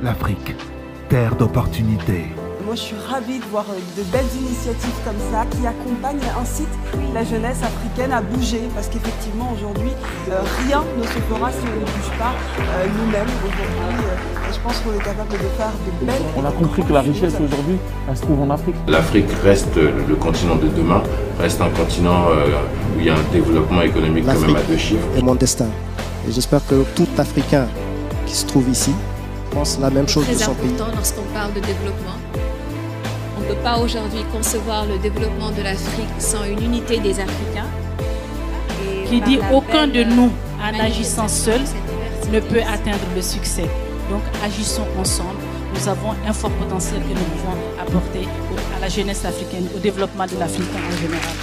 L'Afrique, terre d'opportunités. Moi, je suis ravie de voir de belles initiatives comme ça qui accompagnent, incitent la jeunesse africaine à bouger. Parce qu'effectivement, aujourd'hui, rien ne se fera si on ne bouge pas nous-mêmes. Aujourd'hui, je pense qu'on est capable de faire de belles... On a compris que la richesse aujourd'hui, elle se trouve en Afrique. L'Afrique reste le continent de demain, reste un continent où il y a un développement économique quand même à 2 chiffres. C'est mon destin. Et j'espère que tout Africain qui se trouve ici pense la même chose de son pays. C'est très important lorsqu'on parle de développement. On ne peut pas aujourd'hui concevoir le développement de l'Afrique sans une unité des Africains. Qui dit aucun de nous, en agissant seul, ne peut atteindre le succès. Donc agissons ensemble. Nous avons un fort potentiel que nous pouvons apporter à la jeunesse africaine, au développement de l'Afrique en général.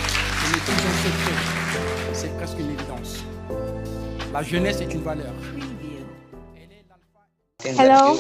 C'est presque une évidence. La jeunesse est une valeur. Hello.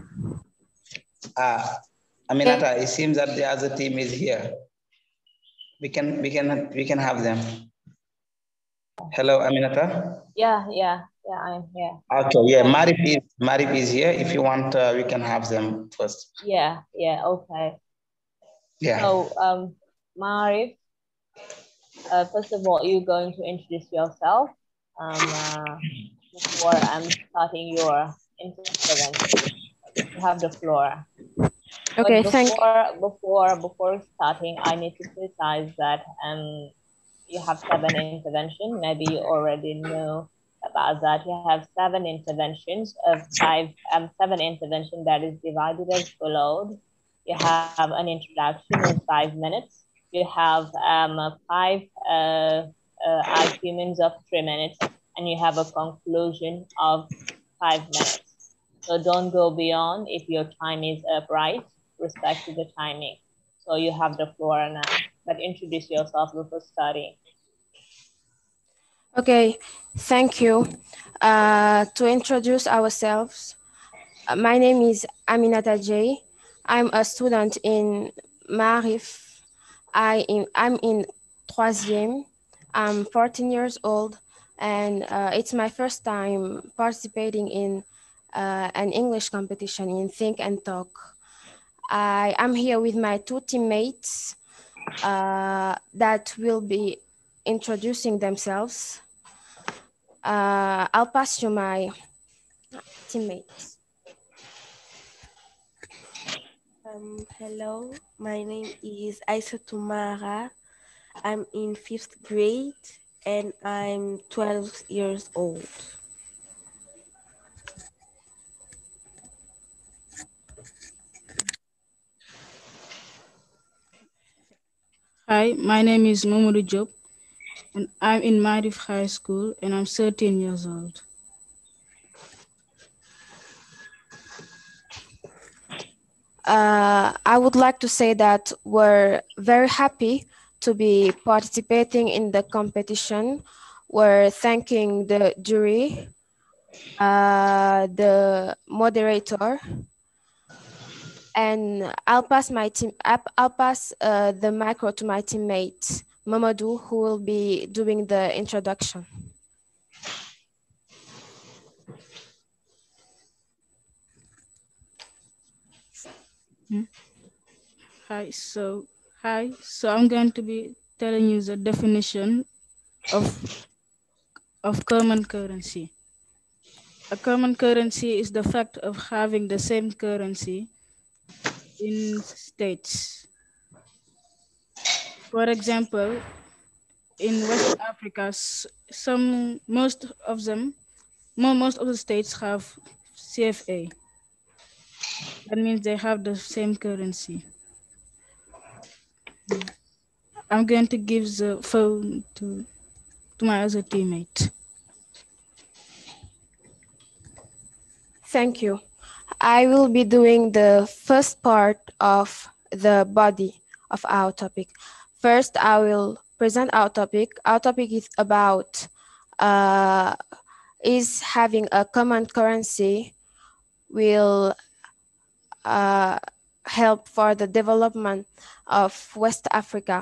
Aminata, it seems that the other team is here. We can have them. Hello, Aminata. Yeah, I'm here. Okay, yeah, MAARIF is here. If you want, we can have them first. Yeah, okay. Yeah. So, MAARIF, first of all, you're going to introduce yourself before I'm starting your intervention. You have the floor. Okay, thank you. Before starting, I need to precise that you have 7 interventions. Maybe you already know about that. You have 7 interventions of 7 interventions that is divided as followed. You have an introduction in 5 minutes. You have 5 arguments of 3 minutes, and you have a conclusion of 5 minutes. So don't go beyond if your time is upright, respect to the timing. So you have the floor now, but introduce yourself before starting. Okay, thank you. To introduce ourselves, my name is Aminata J. I'm a student in MAARIF. I'm in troisième. I'm 14 years old, and it's my first time participating in an English competition in Think and Talk. I am here with my 2 teammates that will be introducing themselves. I'll pass you my teammates. Hello, my name is Aisha Tumara. I'm in 5th grade and I'm 12 years old. Hi, my name is Mamadou Diop, and I'm in MAARIF High School, and I'm 13 years old. I would like to say that we're very happy to be participating in the competition. We're thanking the jury, the moderator, and I'll pass the micro to my teammate Mamadou, who will be doing the introduction. Hi, so I'm going to be telling you the definition of common currency. A common currency is the fact of having the same currency in states. For example, in West Africa, most of the states have CFA. That means they have the same currency. I'm going to give the phone to my other teammate. Thank you. I will be doing the first part of the body of our topic. First, I will present our topic. Our topic is about is having a common currency will help for the development of West Africa.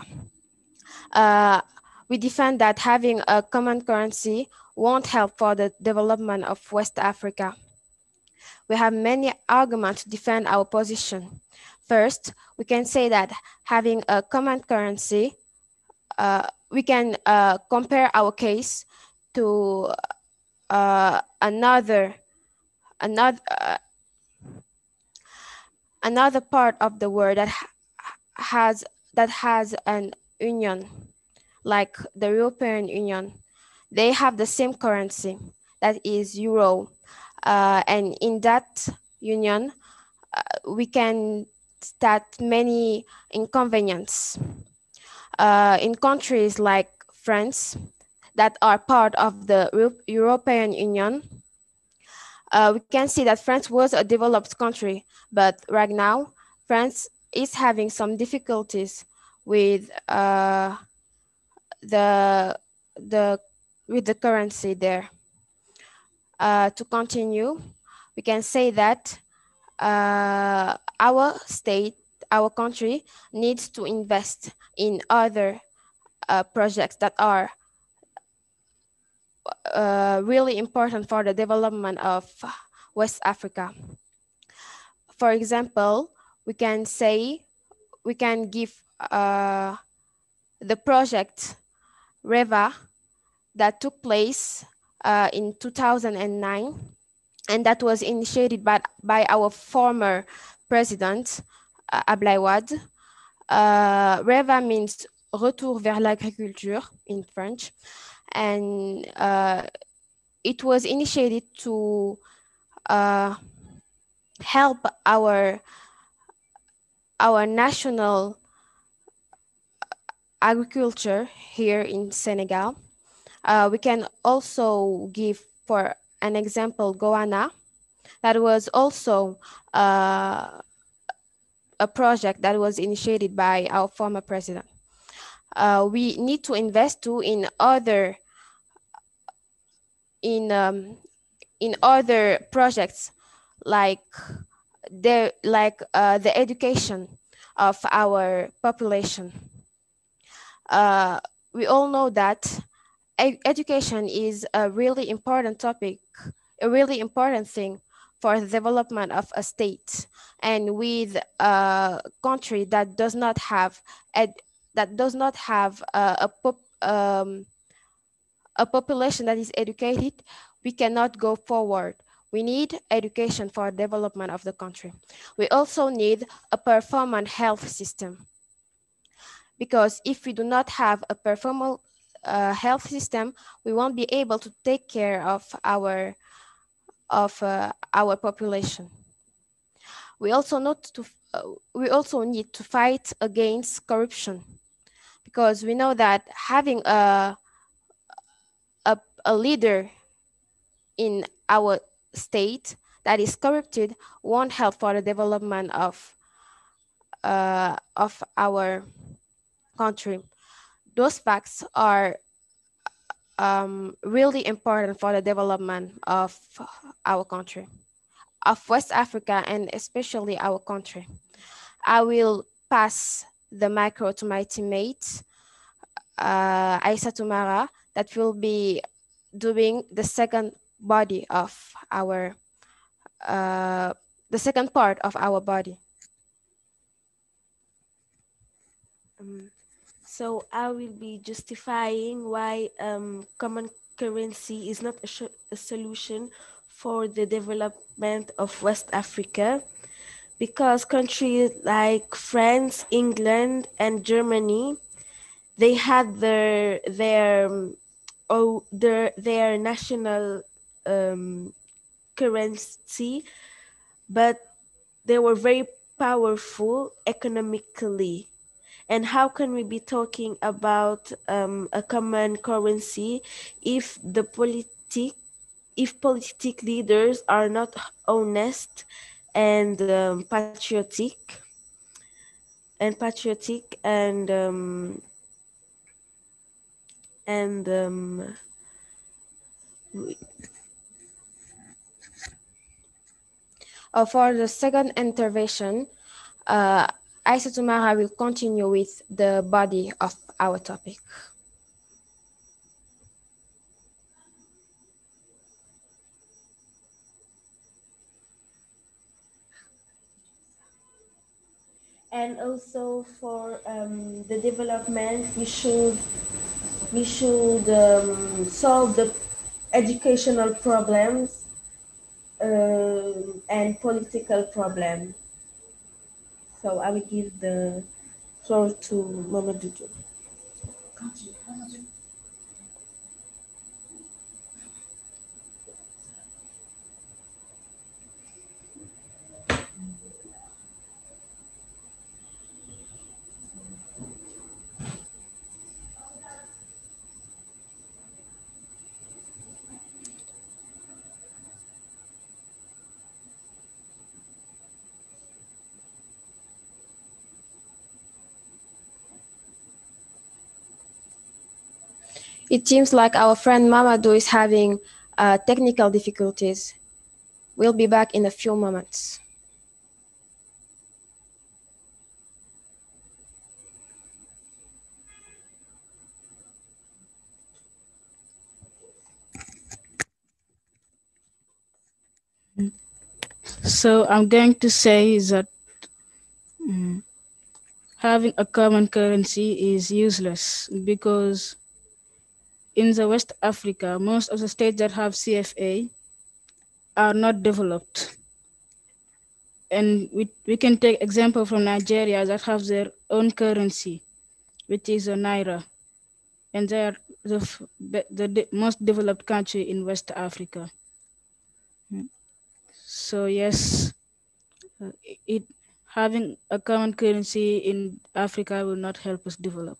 We defend that having a common currency won't help for the development of West Africa. We have many arguments to defend our position. First, we can say that having a common currency, we can compare our case to another another part of the world that has an union, like the European Union. They have the same currency, that is euro, and in that union, we can start many inconveniences. In countries like France, that are part of the European Union, we can see that France was a developed country, but right now, France is having some difficulties with the with the currency there. To continue, we can say that our state, our country needs to invest in other projects that are really important for the development of West Africa. For example, we can give the project REVA that took place in 2009, and that was initiated by our former president, Ablaye Wade. REVA means Retour vers l'agriculture in French, and it was initiated to help our national agriculture here in Senegal. We can also give, for an example, Goana. That was also a project that was initiated by our former president. We need to invest too in other projects like the education of our population. We all know that education is a really important topic, a really important thing for the development of a state. And with a country that does not have a population that is educated, we cannot go forward. We need education for development of the country. We also need a performant health system, because if we do not have a performant health system, we won't be able to take care of our population. We also need to fight against corruption, because we know that having a leader in our state that is corrupted won't help for the development of our country. Those facts are really important for the development of our country, of West Africa, and especially our country. I will pass the micro to my teammate, Aissa Toumara, that will be doing the second body of our, the second part of our body. So I will be justifying why common currency is not a solution for the development of West Africa, because countries like France, England, and Germany, they had their national currency, but they were very powerful economically. And how can we be talking about a common currency if politic leaders are not honest and patriotic for the second intervention, Aissa Toumara will continue with the body of our topic. And also for the development, we should solve the educational problems and political problems. So I will give the floor to Mama Dudu. It seems like our friend Mamadou is having technical difficulties. We'll be back in a few moments. So I'm going to say that having a common currency is useless because in the West Africa, most of the states that have CFA are not developed. And we can take example from Nigeria that have their own currency, which is a naira. And they are the most developed country in West Africa. So yes, having a common currency in Africa will not help us develop.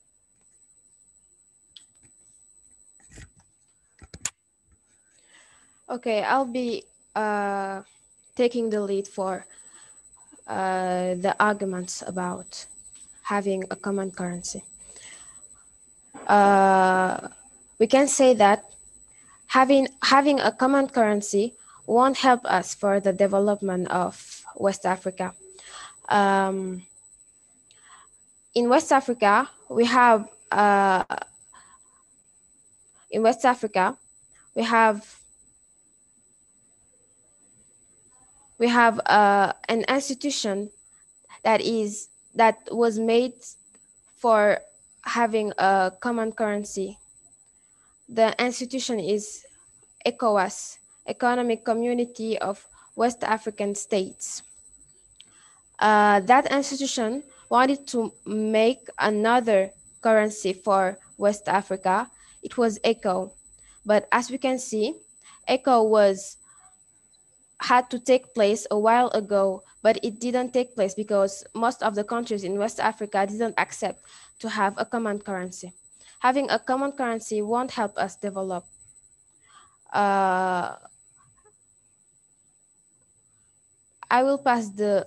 Okay, I'll be taking the lead for the arguments about having a common currency. We can say that having a common currency won't help us for the development of West Africa. In West Africa, we have an institution that was made for having a common currency. The institution is ECOWAS, Economic Community of West African States. That institution wanted to make another currency for West Africa. It was ECO. But as we can see, ECO had to take place a while ago, but it didn't take place because most of the countries in West Africa didn't accept to have a common currency. Having a common currency won't help us develop. I will pass the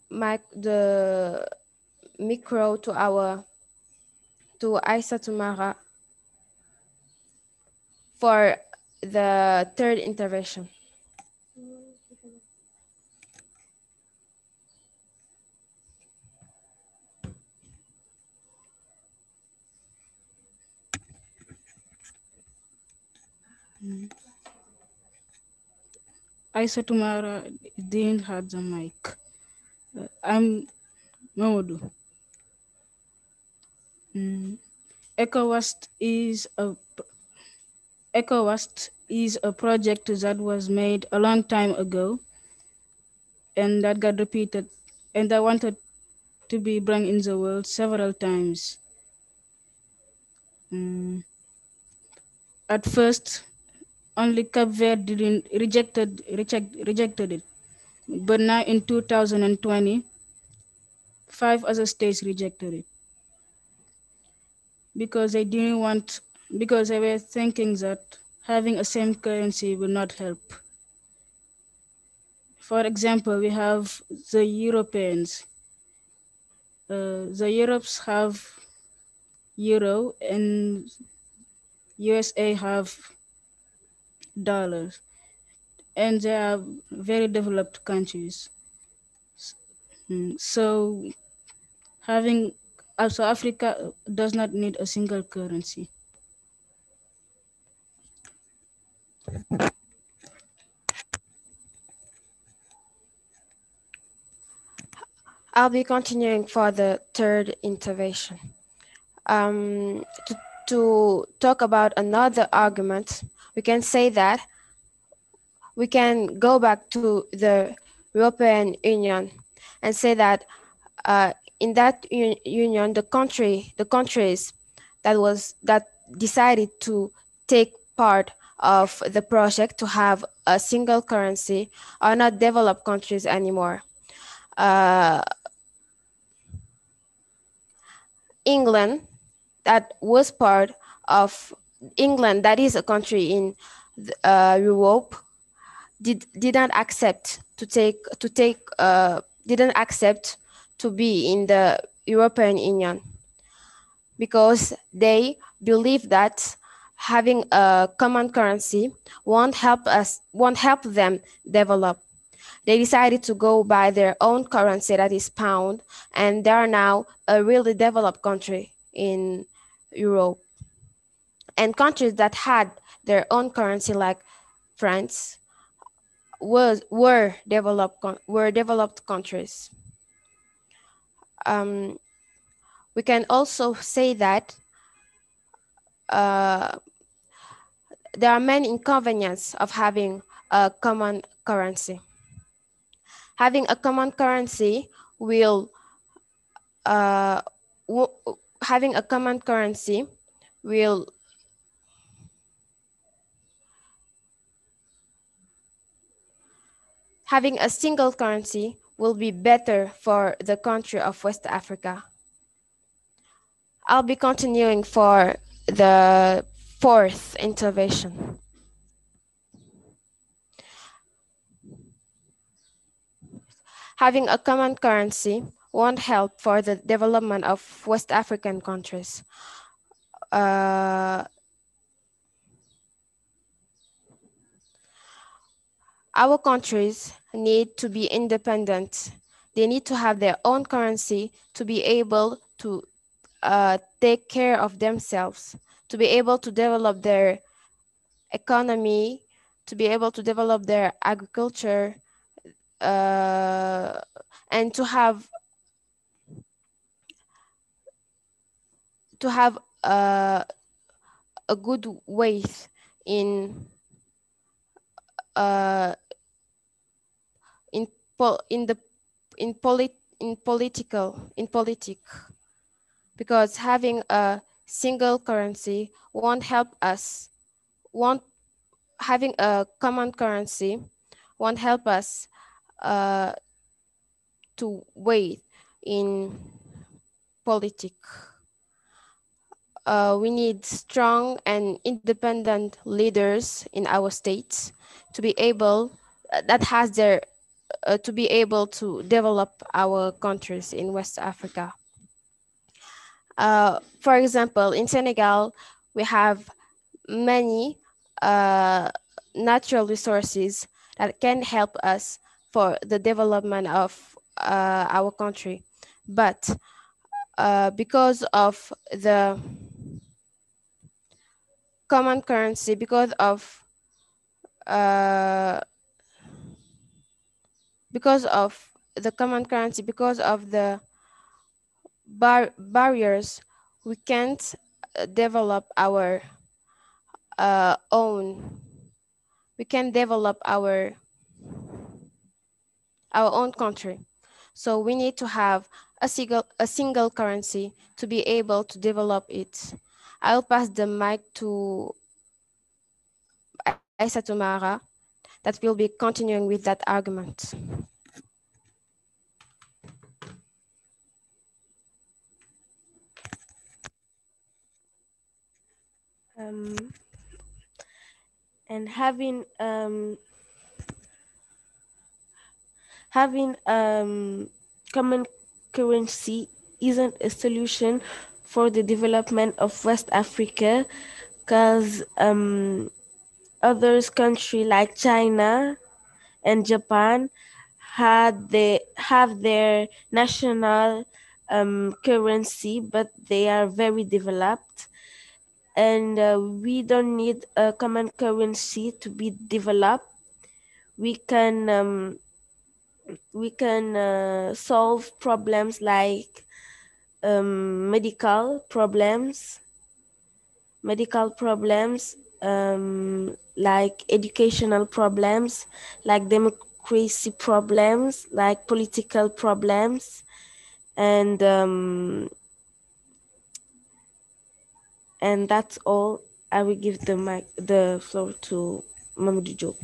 micro to Aissa Tumara for the third intervention. Aissa Tumara didn't have the mic. I'm Mamadou. ECOWAS is a project that was made a long time ago and that got repeated and that wanted to be brought in the world several times. At first, only Cape Verde rejected it. But now in 2020, 5 other states rejected it because they were thinking that having a same currency will not help. For example, we have the Europeans. The Europes have euro and USA have dollars, and they are very developed countries. So Africa does not need a single currency. I'll be continuing for the third intervention. To talk about another argument, we can say that we can go back to the European Union and say that in that union, the countries that decided to take part of the project to have a single currency are not developed countries anymore. England, that was part of England, that is a country in Europe, didn't accept didn't accept to be in the European Union because they believe that having a common currency won't help them develop. They decided to go by their own currency, that is pound, and they are now a really developed country in Europe. And countries that had their own currency, like France, were developed countries. We can also say that there are many inconveniences of having a common currency. Having a common currency will having a common currency will having a single currency will be better for the country of West Africa. I'll be continuing for the fourth intervention. Having a common currency won't help for the development of West African countries. Our countries need to be independent. They need to have their own currency to be able to take care of themselves, to be able to develop their economy, to be able to develop their agriculture, and to have a good weight in politic, because having a single currency won't help us. Having a common currency won't help us to wait in politics. We need strong and independent leaders in our states to be able to be able to develop our countries in West Africa. For example, in Senegal, we have many natural resources that can help us for the development of our country. But because of the common currency, because of the barriers, we can't develop our own. We can develop our own country. So we need to have a single currency to be able to develop it. I'll pass the mic to Aissatou Mara that will be continuing with that argument. And having common currency isn't a solution for the development of West Africa, because others countries like China and Japan have their national currency, but they are very developed. And we don't need a common currency to be developed. We can we can solve problems like medical problems, like educational problems, like democracy problems, like political problems, and that's all. I will give the floor to Mamadou Diop.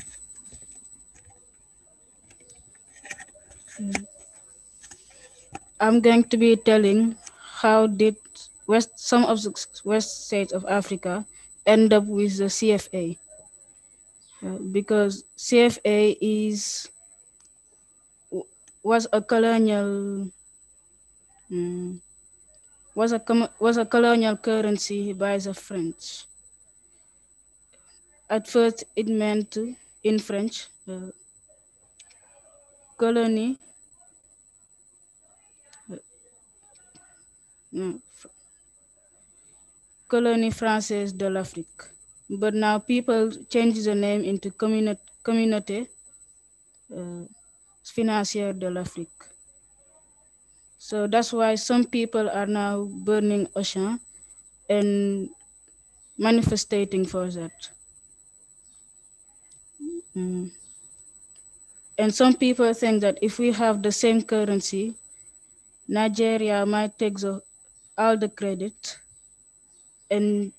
I'm going to be telling how did some of the West states of Africa end up with the CFA. Because CFA was a colonial was a colonial currency by the French. At first, it meant in French colonie. Colonie française de l'Afrique. But now people change the name into Communauté financière de l'Afrique. So that's why some people are now burning Auchan and manifesting for that. And some people think that if we have the same currency, Nigeria might take all the credit and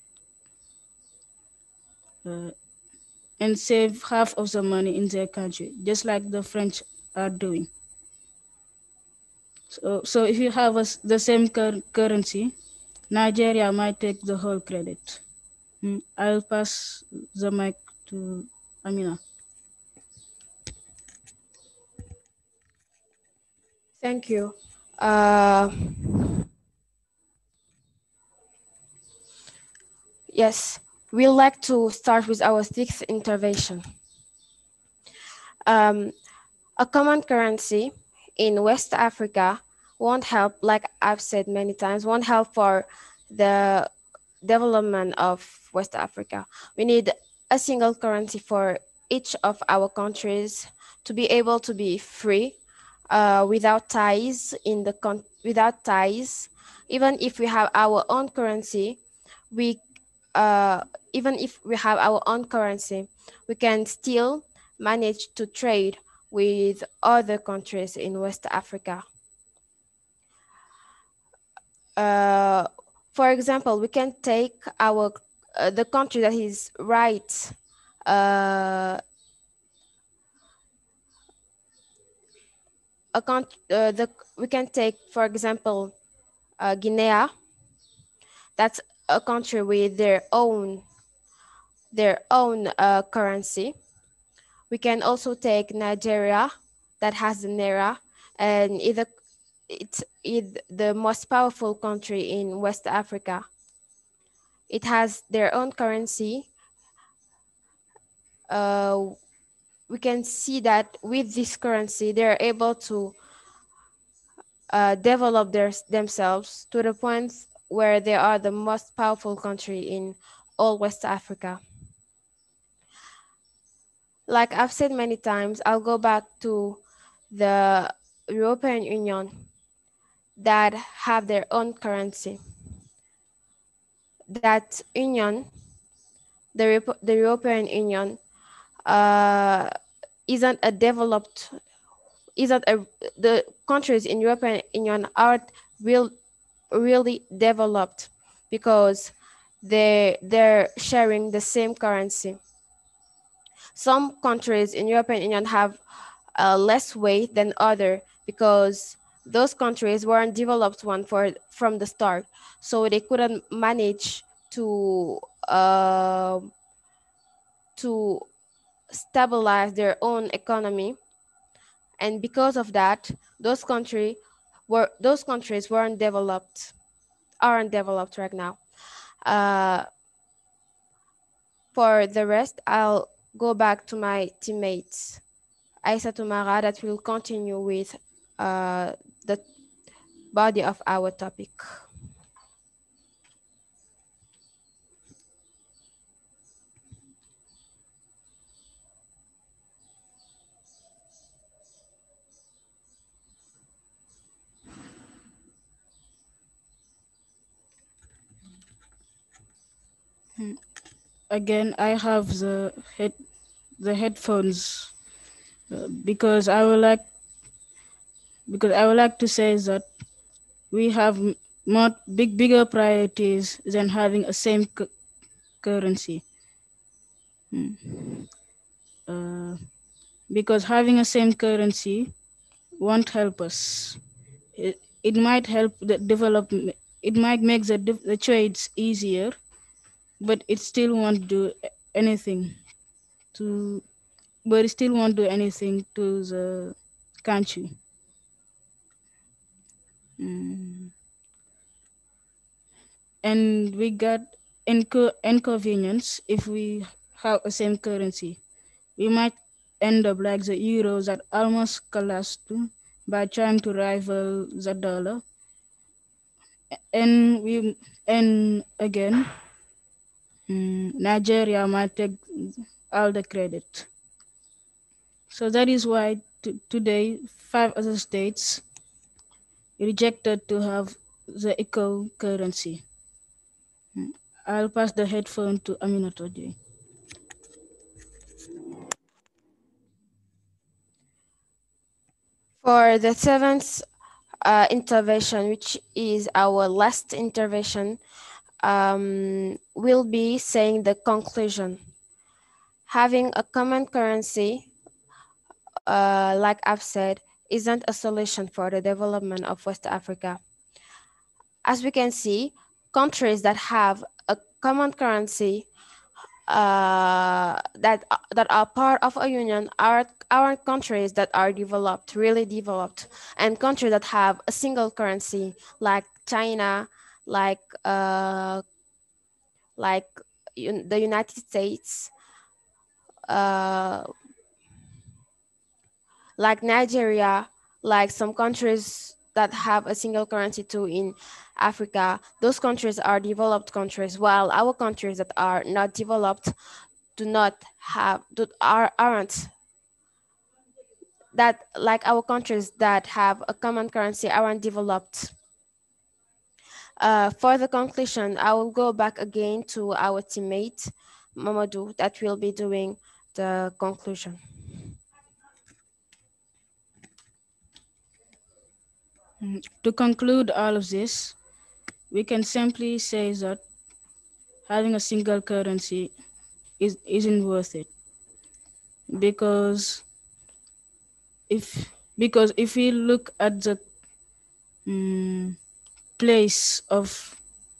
save half of the money in their country, just like the French are doing. So if you have the same currency, Nigeria might take the whole credit. I'll pass the mic to Amina. Thank you. Yes, we'd like to start with our sixth intervention. A common currency in West Africa won't help, like I've said many times, won't help for the development of West Africa. We need a single currency for each of our countries to be able to be free, without ties without ties. Even if we have our own currency, we can still manage to trade with other countries in West Africa. For example, we can take the country that is right we can take, for example, Guinea. That's a country with their own currency. We can also take Nigeria, that has the naira, and it's the most powerful country in West Africa. It has their own currency. We can see that with this currency, they're able to develop themselves to the point where they are the most powerful country in all West Africa. Like I've said many times, I'll go back to the European Union that have their own currency. That union, the European Union, the countries in European Union aren't really developed because they're sharing the same currency. Some countries in European Union have less weight than other because those countries weren't developed from the start, so they couldn't manage to stabilize their own economy, and because of that, those countries aren't developed right now. For the rest, I'll go back to my teammates, Aissa Tumara, that will continue with the body of our topic. Again, I have the headphones because I would like to say that we have more bigger priorities than having a same currency. Because having a same currency won't help us. It might help the development. It might make the trades easier, but it still won't do anything to. But it still won't do anything to the country. And we got inconvenience if we have the same currency. We might end up like the euro that almost collapsed by trying to rival the dollar. And again, Nigeria might take all the credit. So that is why today 5 other states rejected to have the eco currency. I'll pass the headphone to Aminatoji. For the seventh intervention, which is our last intervention, we'll be saying the conclusion. Having a common currency, like I've said, isn't a solution for the development of West Africa. As we can see, countries that have a common currency that are part of a union are countries that are developed, really developed, and countries that have a single currency, like China, like the United States, like Nigeria, like some countries that have a single currency too in Africa. Those countries are developed countries, while our countries that are not developed aren't that, like our countries that have a common currency aren't developed. For the conclusion, I will go back again to our teammate Mamadou that will be doing the conclusion. To conclude all of this, we can simply say that having a single currency isn't worth it, because if we look at the place of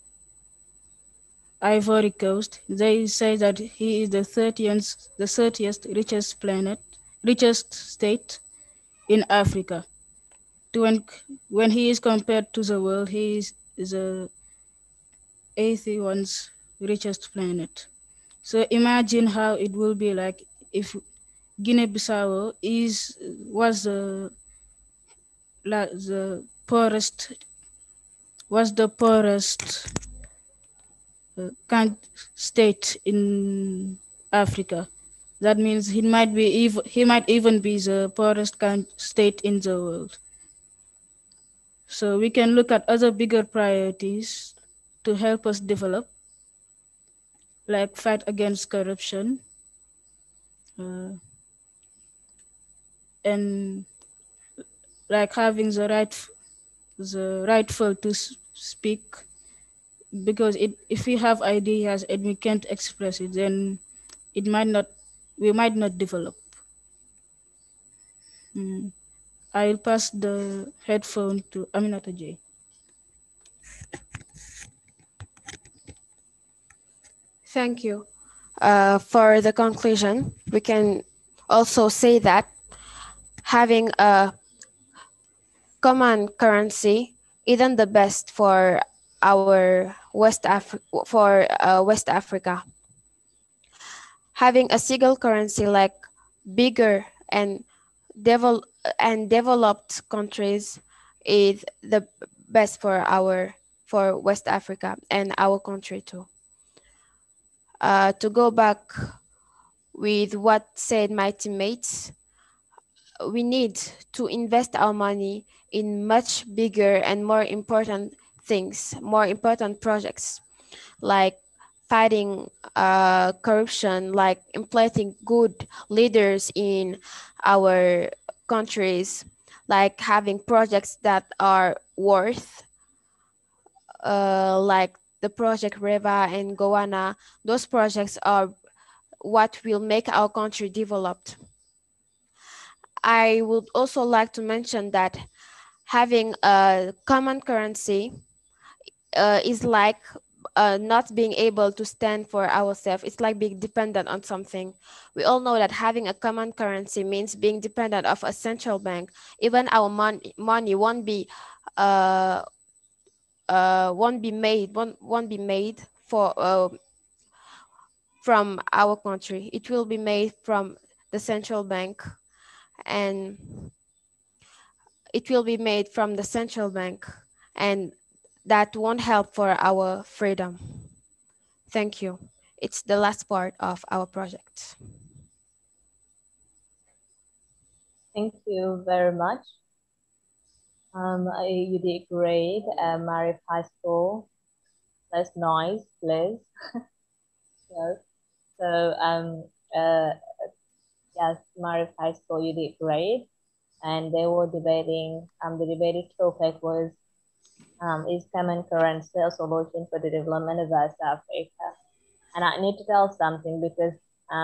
Ivory Coast, they say that he is the 30th richest state in Africa. When he is compared to the world, he is the 81st richest planet. So imagine how it will be like if Guinea-Bissau was the poorest state in Africa. That means he might even be the poorest state in the world. So we can look at other bigger priorities to help us develop, like fight against corruption, and like having the rightful to speak, because if we have ideas and we can't express it, then we might not develop. I'll pass the headphone to Aminata J. Thank you. For the conclusion, we can also say that having a common currency isn't the best for our West Africa. Having a single currency like bigger and developed countries is the best for West Africa and our country too. To go back with what said my teammates, we need to invest our money in much bigger and more important things, more important projects, like fighting corruption, like implementing good leaders in our countries, like having projects that are worth, like the project Reva and Goana. Those projects are what will make our country developed. I would also like to mention that having a common currency is like not being able to stand for ourselves. It's like being dependent on something. We all know that having a common currency means being dependent of a central bank. Even our money won't be made for from our country. It will be made from the central bank, and that won't help for our freedom. Thank you. It's the last part of our project. Thank you very much. You did great, MAARIF High School. Less noise, please. Yes. So, yes, MAARIF High School, you did great. And they were debating, the debated topic was, is common currency a solution for the development of West Africa? And I need to tell something because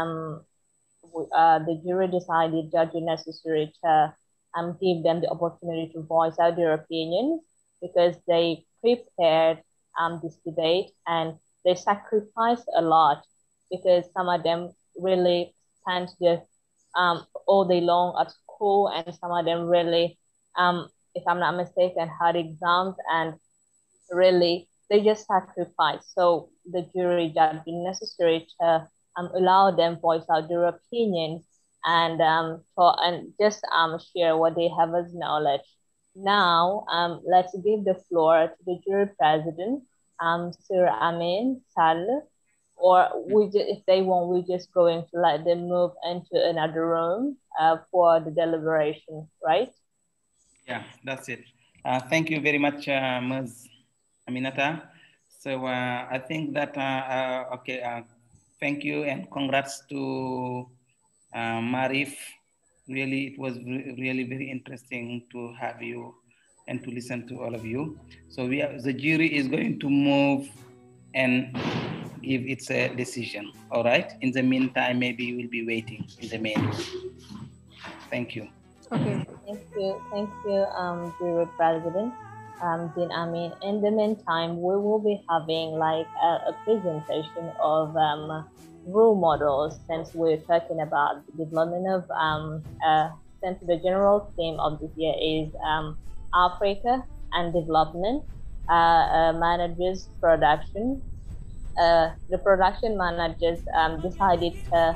the jury decided judge it necessary to give them the opportunity to voice out their opinions, because they prepared this debate and they sacrificed a lot, because some of them really spent the all day long at school, and some of them really, if I'm not mistaken, had exams, and really they just sacrificed. So the jury judged it necessary to allow them voice out their opinions and just share what they have as knowledge. Now, let's give the floor to the jury president, Sir Amin Sal, or if they want, we're just going to let them move into another room for the deliberation, right? Yeah, that's it. Thank you very much, Ms. Aminata. So I think that, thank you and congrats to MAARIF. Really, it was really very interesting to have you and to listen to all of you. So the jury is going to move and give its decision, all right? In the meantime, maybe you will be waiting in the main room. Thank you. Okay. Thank you, jury president, Dean Amin. In the meantime, we will be having like a presentation of role models, since we're talking about the development of, since the general theme of this year is Africa and development, managers production. The production managers decided to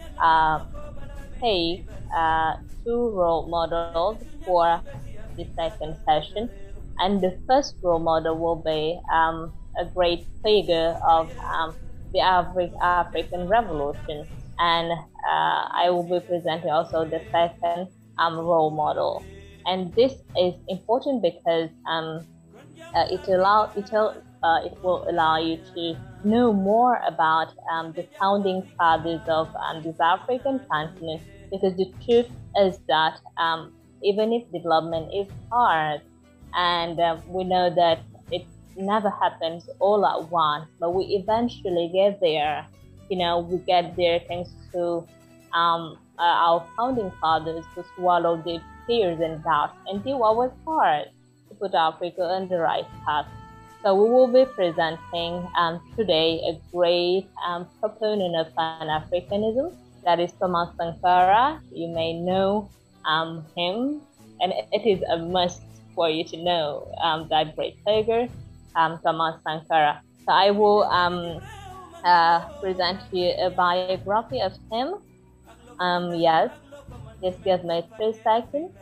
take 2 role models for the second session. And the first role model will be a great figure of the African Revolution. And I will be presenting also the second role model. And this is important because it will allow you to know more about the founding fathers of this African continent, because the truth is that even if development is hard, and we know that it never happens all at once, but we eventually get there. You know, we get there thanks to our founding fathers who swallowed their fears and doubts and did what was hard to put Africa on the right path. So we will be presenting today a great proponent of Pan-Africanism, that is Thomas Sankara. You may know him, and it is a must for you to know that great figure, Thomas Sankara. So I will present you a biography of him. Yes, just give me 3 seconds.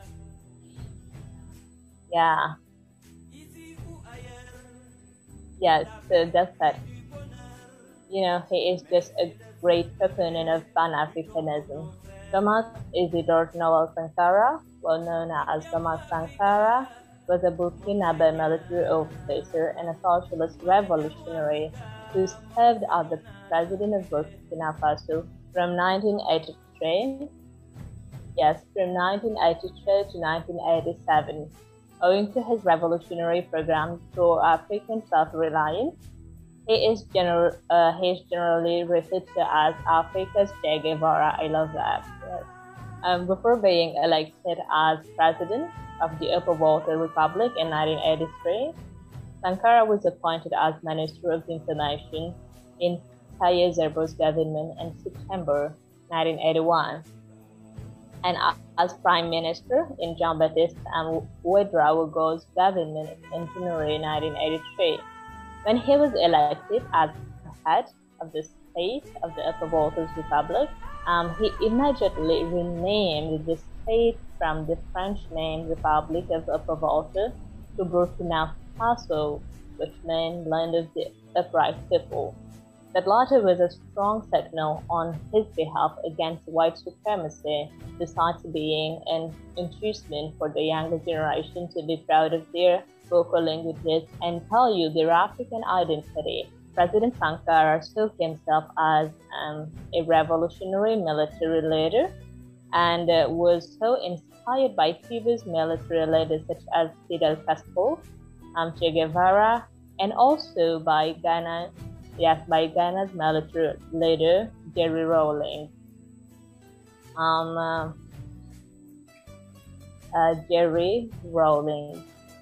Yeah. Yes, so that's it. You know, he is just a great proponent of Pan-Africanism. Thomas Isidore Noel Sankara, well known as Thomas Sankara, was a Burkinabe military officer and a socialist revolutionary who served as the president of Burkina Faso from 1983 from 1983 to 1987. Owing to his revolutionary program for African self-reliance, he is generally referred to as Africa's Che Guevara. I love that. Yes. Before being elected as president of the Upper Volta Republic in 1983, Sankara was appointed as Minister of Information in Taye Zerbo's government in September 1981, and as Prime Minister in Jean-Baptiste Ouedraogo's government in January 1983. When he was elected as head of the state of the Upper Volta Republic, he immediately renamed the state from the French name Republic of Upper Volta to Burkina Faso, which meant Land of the Upright People. That latter was a strong signal on his behalf against white supremacy, besides being an inducement for the younger generation to be proud of their local languages and value their African identity. President Sankara saw himself as a revolutionary military leader and was so inspired by previous military leaders such as Fidel Castro, Che Guevara, and also by Ghana's military leader, Jerry Rawlings. Jerry Rawlings.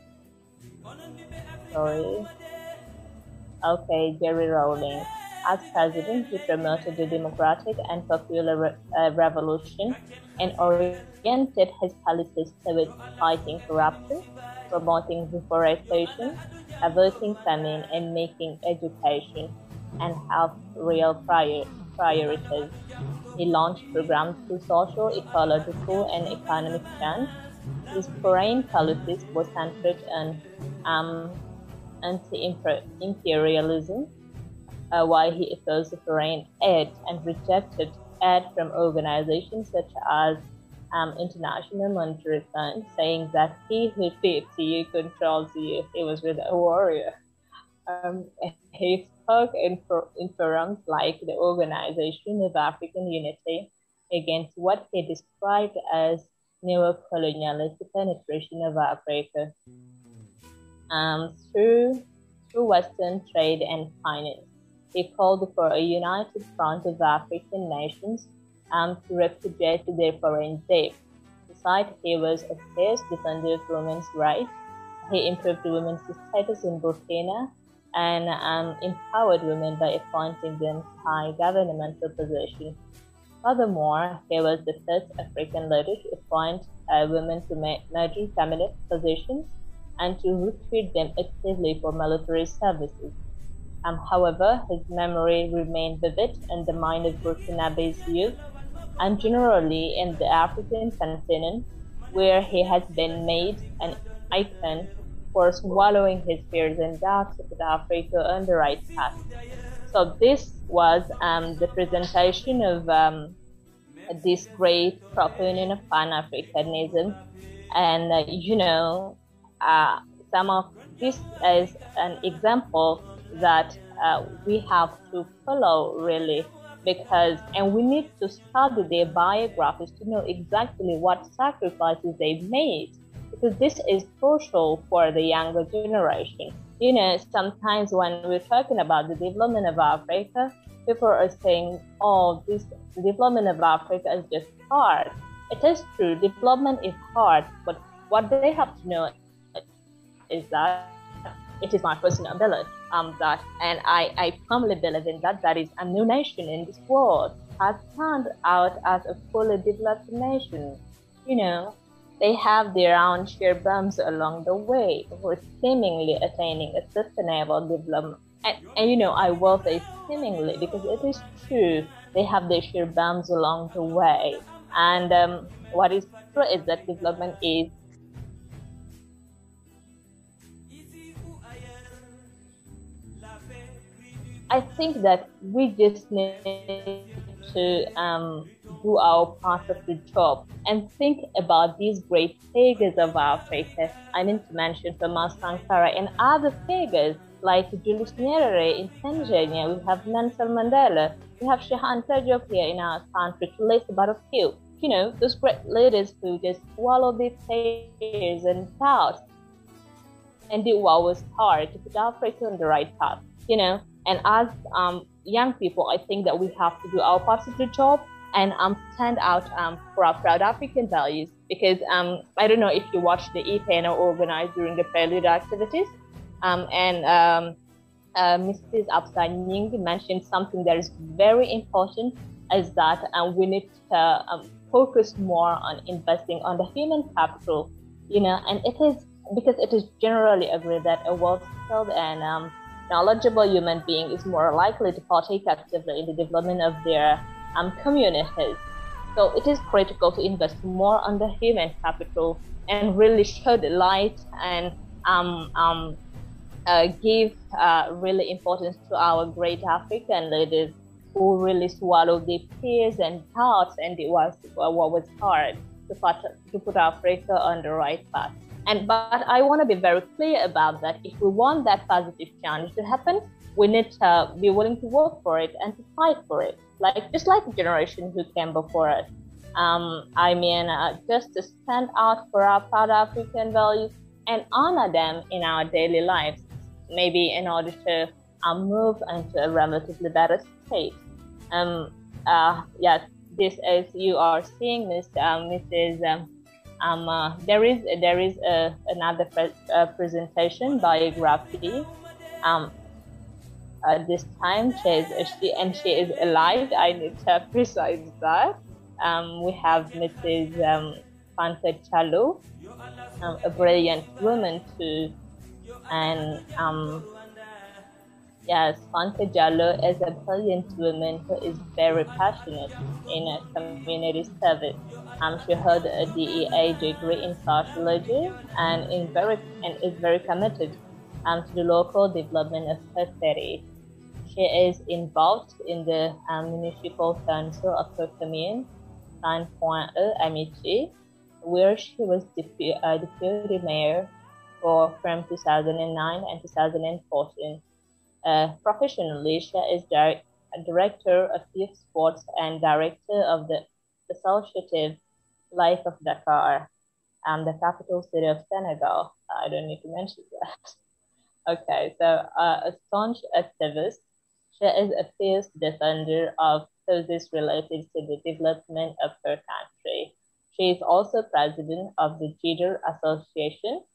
Jerry Rawlings. As president, he promoted the democratic and popular revolution and oriented his policies towards fighting corruption, promoting reforestation, averting famine, and making education and health real priorities. He launched programs to social, ecological, and economic change. His foreign policies were centered on anti-imperialism, while he opposed foreign aid and rejected aid from organizations such as International Monetary Fund, saying that he who feeds you controls you. He was really a warrior. He spoke in forums like the Organization of African Unity against what he described as neo-colonialist penetration of Africa through Western trade and finance. He called for a united front of African nations to repudiate their foreign debt. Besides, he was a fierce defender of women's rights. He improved women's status in Burkina and empowered women by appointing them to high governmental positions. Furthermore, he was the first African leader to appoint women to major cabinet positions and to recruit them actively for military services. However, his memory remained vivid in the mind of Burkinabe's youth and generally in the African continent, where he has been made an icon for swallowing his fears and doubts to put Africa on the right path. So this was the presentation of this great proponent of Pan-Africanism, and some of this is an example that we have to follow really, and we need to study their biographies to know exactly what sacrifices they made, because this is crucial for the younger generation. Sometimes when we're talking about the development of Africa, people are saying, oh, this development of Africa is just hard. It is true, development is hard, but what they have to know is that it is my personal belief and I firmly believe in that is a new nation in this world has turned out as a fully developed nation. They have their own sheer bumps along the way for seemingly attaining a sustainable development. And I will say seemingly because it is true, they have their sheer bumps along the way. And what is true is that development is I think that we just need to do our part of the job and think about these great figures of Africa. I meant to mention Thomas Sankara and other figures like Julius Nyerere in Tanzania, we have Nelson Mandela, we have Shehan Tajok here in our country, to list about a few. You know, those great leaders who just swallowed their tears and doubts and did what was hard to put Africa on the right path, you know. And as young people, I think that we have to do our part of the job and stand out for our proud African values. Because I don't know if you watched the e-panel organized during the prelude activities, Mrs. Absa Nying mentioned something that is very important, is that we need to focus more on investing on the human capital, you know. And it is because it is generally agreed that a well-skilled and knowledgeable human being is more likely to partake actively in the development of their communities. So it is critical to invest more on the human capital and really shed light and give really importance to our great African leaders who really swallowed their fears and doubts, and it was what was hard to put Africa on the right path. But I want to be very clear about that. If we want that positive change to happen, we need to be willing to work for it and to fight for it, just like the generation who came before us. Just to stand out for our proud African values and honor them in our daily lives, maybe in order to move into a relatively better state. Yes, this is, you are seeing this, Mrs. There is another presentation biography. This time she is alive. I need to precise that. We have Mrs. Fanta Chalo, a brilliant woman too, and yes, Fanta Jallo is a brilliant woman who is very passionate in community service. She held a DEA degree in sociology and is very committed to the local development of her city. She is involved in the municipal council of her commune, Saint-Point-E Amitié, where she was deputy mayor from 2009 and 2014. Professionally, she is director of youth sports and director of the Associative Life of Dakar, the capital city of Senegal. I don't need to mention that. Okay, so a staunch activist, she is a fierce defender of causes related to the development of her country. She is also president of the Jider Association,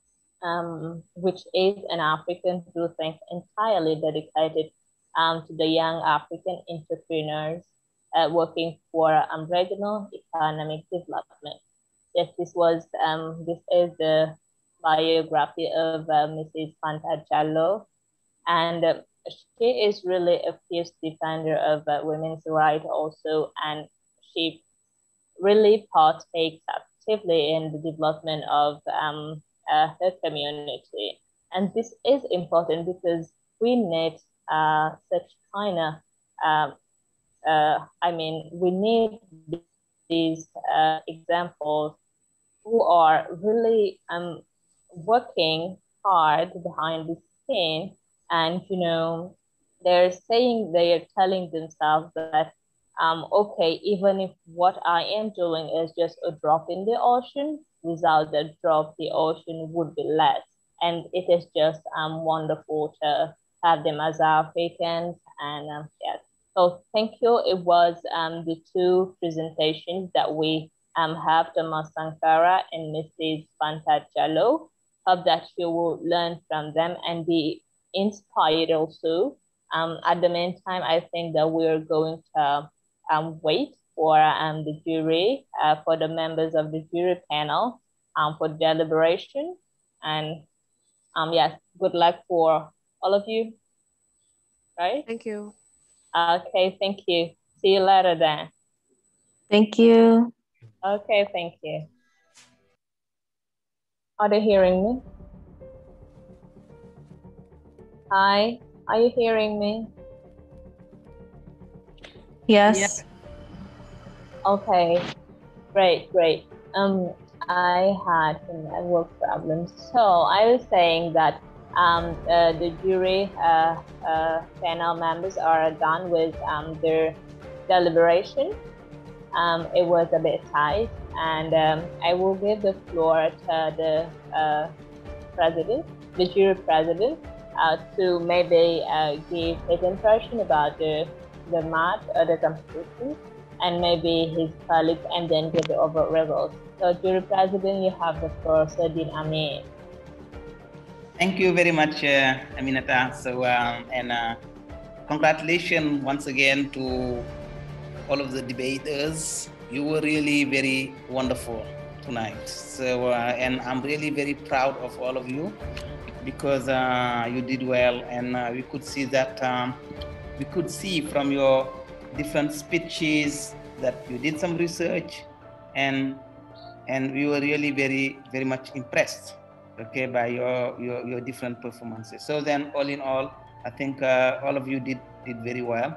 which is an African group think entirely dedicated to the young African entrepreneurs working for regional economic development. Yes, this is the biography of Mrs. Fanta Jallo, and she is really a fierce defender of women's rights also, and she really partakes actively in the development of her community. And this is important because we need such kind of, we need these examples who are really working hard behind the scene, and they're telling themselves that okay, even if what I am doing is just a drop in the ocean, without the drop the ocean would be less. And it is just wonderful to have them as Africans. And yes, so thank you. It was the two presentations that we have, Thomas Sankara and Mrs. Fanta Jallo. Hope that you will learn from them and be inspired also. At the meantime, I think that we're going to wait for the jury, for the members of the jury panel for deliberation. And yes, good luck for all of you, right? Thank you. Okay, thank you. See you later then. Thank you. Okay, thank you. Are they hearing me? Hi, are you hearing me? Yes. Yeah. Okay, great. I had some network problems. So I was saying that The jury panel members are done with their deliberation. It was a bit tight, and I will give the floor to the president, the jury president, to maybe give his impression about the match or the competition, and maybe his colleagues, and then give the overall results. So, jury president, you have the floor, Sardine Amir. Thank you very much, Aminata. So, congratulations once again to all of the debaters. You were really very wonderful tonight. So, and I'm really very proud of all of you because you did well, and we could see that we could see from your different speeches that you did some research, and we were really very much impressed, okay, by your different performances. So then, all in all, I think all of you did very well.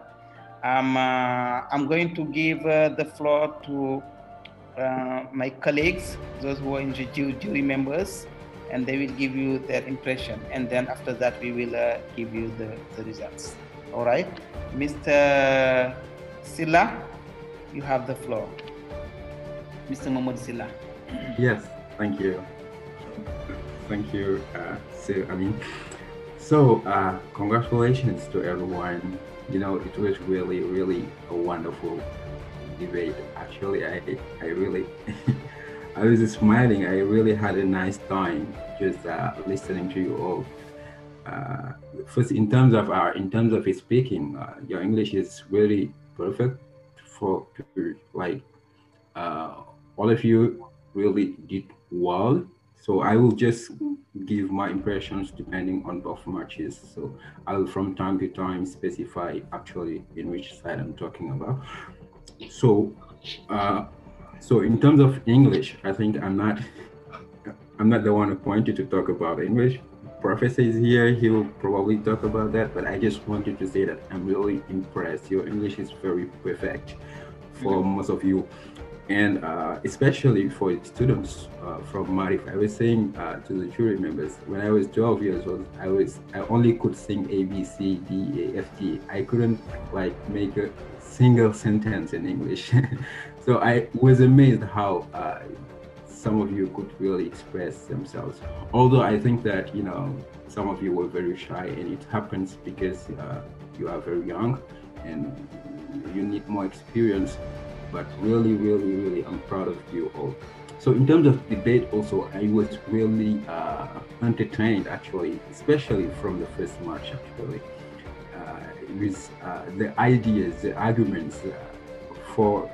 I'm going to give the floor to my colleagues, those who are in the jury members, and they will give you their impression, and then after that we will give you the results. All right, Mr. Silla, you have the floor. Mr. Mahmoud Silla. Yes, thank you. Thank you, Sir Amin. So, congratulations to everyone. You know, it was really a wonderful debate. Actually, I really, I was smiling. I really had a nice time just listening to you all. First, in terms of his speaking, your English is really perfect for like all of you really did well. So I will just give my impressions depending on both matches. So I will from time to time specify actually in which side I'm talking about. So so in terms of English, I think I'm not the one appointed to talk about English. Professor is here, he will probably talk about that, but I just wanted to say that I'm really impressed. Your English is very perfect for most of you. And especially for students from MAARIF, I was saying to the jury members, when I was 12 years old, I only could sing A, B, C, D, A, F, G. I couldn't like make a single sentence in English. So I was amazed how some of you could really express themselves. Although I think that, you know, some of you were very shy, and it happens because you are very young and you need more experience. But really, I'm proud of you all. So in terms of debate also, I was really entertained actually, especially from the first match actually. With the ideas, the arguments for,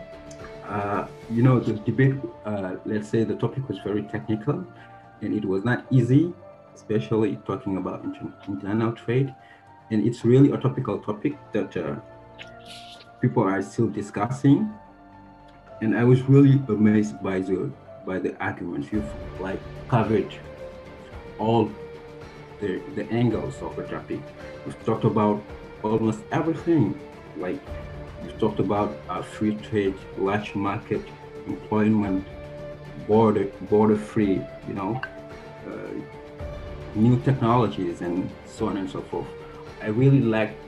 you know, the debate, let's say the topic was very technical and it was not easy, especially talking about international trade. And it's really a topical topic that people are still discussing, and I was really amazed by the arguments. You've like covered all the angles of the topic. We've talked about almost everything. Like we've talked about free trade, large market, employment, border free, you know, new technologies, and so on and so forth. I really liked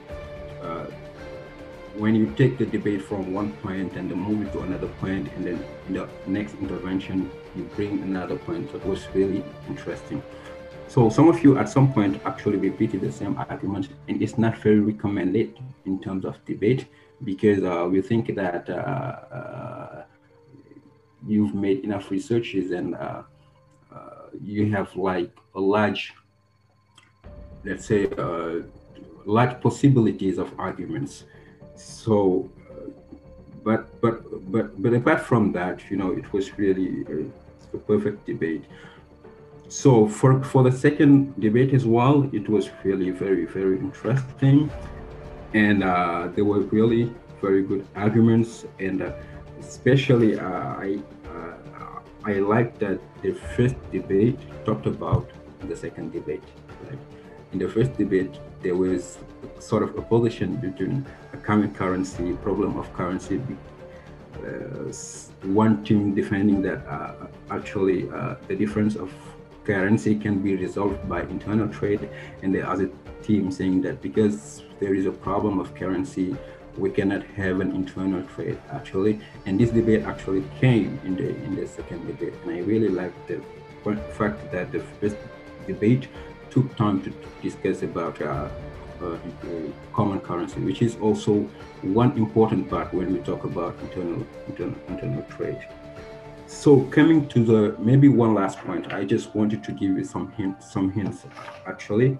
when you take the debate from one point and then move it to another point, and then in the next intervention, you bring another point. So it was really interesting. So some of you at some point actually repeated the same argument, and it's not very recommended in terms of debate, because we think that you've made enough researches and you have like a large, let's say, large possibilities of arguments. So, but apart from that, you know, it was really a perfect debate. So for the second debate as well, it was really very interesting, and there were really very good arguments, and especially I liked that the first debate talked about the second debate. Like in the first debate, there was sort of opposition between a common currency, problem of currency, one team defending that actually the difference of currency can be resolved by internal trade, and the other team saying that because there is a problem of currency, we cannot have an internal trade actually. And this debate actually came in the second debate, and I really like the fact that the first debate took time to discuss about common currency, which is also one important part when we talk about internal trade. So coming to the maybe one last point, I just wanted to give you some hints actually.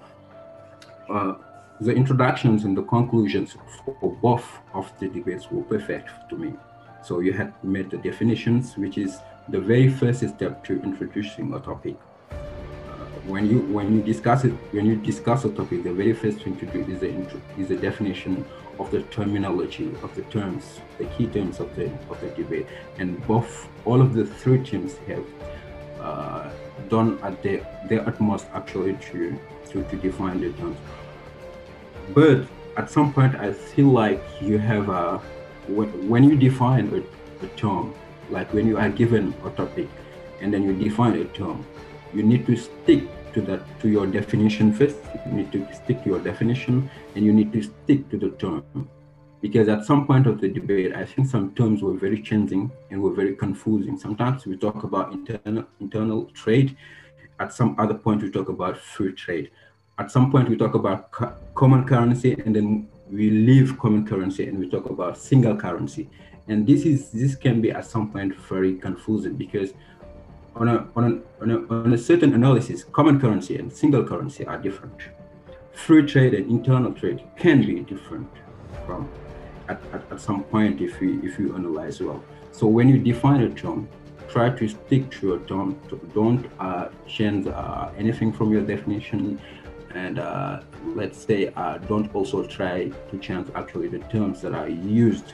The introductions and the conclusions for both of the debates were perfect to me. So you had made the definitions, which is the very first step to introducing a topic. When you discuss a topic, the very first thing to do is the definition of the terminology of the terms, the key terms of the debate, and all of the three teams have done at their utmost actually to define the terms. But at some point, I feel like you have when you define a term, like when you are given a topic and then you define a term, you need to stick to your definition first. You need to stick to your definition, and you need to stick to the term, because at some point of the debate, I think some terms were very changing and were very confusing. Sometimes we talk about internal trade. At some other point, we talk about free trade. At some point, we talk about common currency, and then we leave common currency and we talk about single currency. And this can be at some point very confusing, because on a certain analysis, common currency and single currency are different. Free trade and internal trade can be different from at some point if you analyze well. So when you define a term, try to stick to your term. Don't change anything from your definition, and let's say don't also try to change actually the terms that are used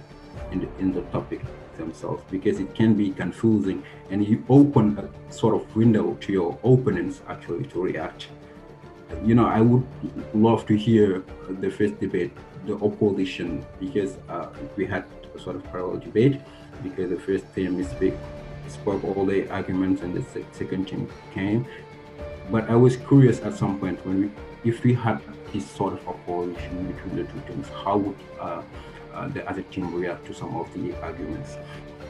in the topic themselves, because it can be confusing, and you open a sort of window to your opponents actually to react. You know, I would love to hear the first debate, the opposition, because we had a sort of parallel debate, because the first team spoke all the arguments and the second team came. But I was curious at some point if we had this sort of opposition between the two teams, how would the other team react to some of the arguments?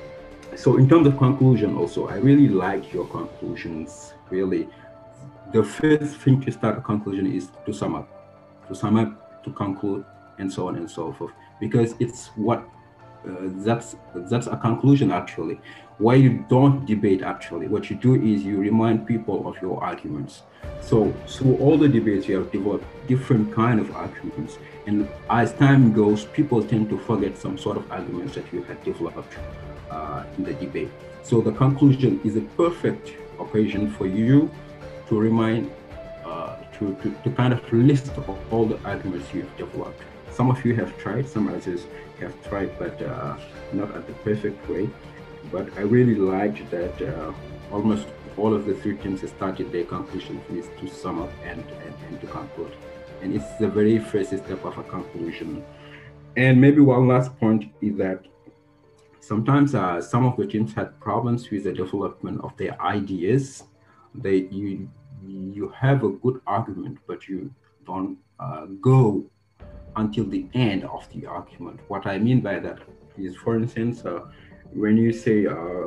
So in terms of conclusion also, I really like your conclusions, really. The first thing to start a conclusion is to sum up, to conclude, and so on and so forth, because it's what that's a conclusion actually. Why you don't debate actually, what you do is you remind people of your arguments. So through all the debates, you have developed different kind of arguments, and as time goes, people tend to forget some sort of arguments that you had developed in the debate. So the conclusion is a perfect occasion for you to remind, to kind of list all the arguments you have developed. Some of you have tried, some others have tried, but not at the perfect way. But I really liked that almost all of the three teams started their conclusions with to sum up and to conclude. And it's the very first step of a conclusion. And maybe one last point is that sometimes some of the teams had problems with the development of their ideas. You have a good argument, but you don't go until the end of the argument. What I mean by that is, for instance, when you say,